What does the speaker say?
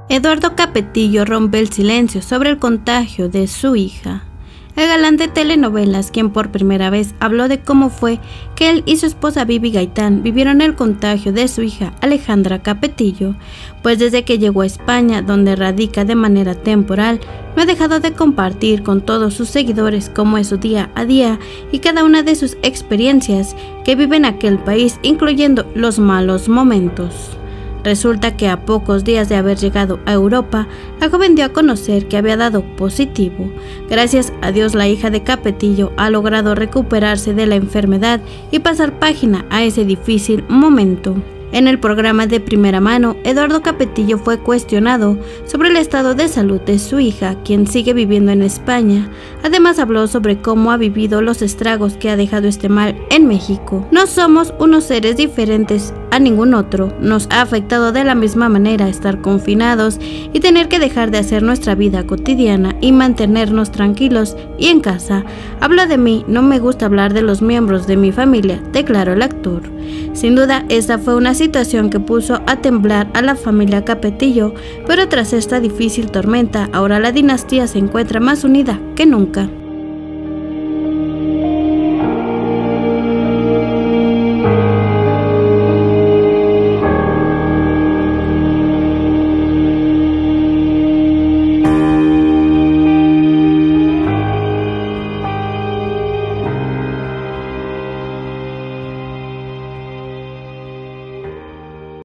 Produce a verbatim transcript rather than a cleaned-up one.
Eduardo Capetillo rompe el silencio sobre el contagio de su hija. El galán de telenovelas, quien por primera vez habló de cómo fue que él y su esposa Vivi Gaitán vivieron el contagio de su hija Alejandra Capetillo, pues desde que llegó a España, donde radica de manera temporal, no ha dejado de compartir con todos sus seguidores cómo es su día a día y cada una de sus experiencias que vive en aquel país, incluyendo los malos momentos. Resulta que a pocos días de haber llegado a Europa, la joven dio a conocer que había dado positivo. Gracias a Dios, la hija de Capetillo ha logrado recuperarse de la enfermedad y pasar página a ese difícil momento. En el programa De Primera Mano, Eduardo Capetillo fue cuestionado sobre el estado de salud de su hija, quien sigue viviendo en España. Además, habló sobre cómo ha vivido los estragos que ha dejado este mal en México. No somos unos seres diferentes a ningún otro. Nos ha afectado de la misma manera estar confinados y tener que dejar de hacer nuestra vida cotidiana y mantenernos tranquilos y en casa. Habla de mí, no me gusta hablar de los miembros de mi familia, declaró el actor. Sin duda, esta fue una situación que puso a temblar a la familia Capetillo, pero tras esta difícil tormenta, ahora la dinastía se encuentra más unida que nunca.